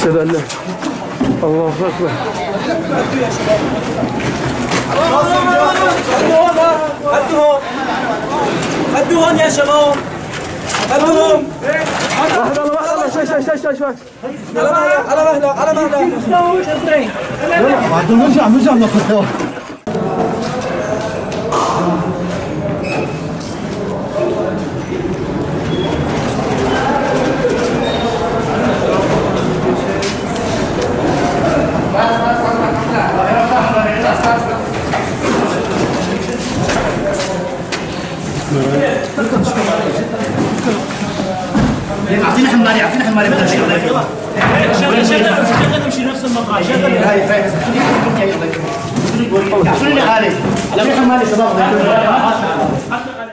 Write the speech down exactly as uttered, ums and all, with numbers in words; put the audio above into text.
أشهد أن لا الله أكبر. هدوهم هدوهم يا شباب هدوهم. واحد الله واحد شوي شوي شوي شوي شوي على مهلك على مهلك على مهلك. بعد نرجع نرجع ناخذ دواء. اعطينا حمالي اعطينا حمالي بدل شيء. شغل شغل شغل نمشي نفس المقام. شغل اعطوني لي حالي. اعطيني حمالي شباب.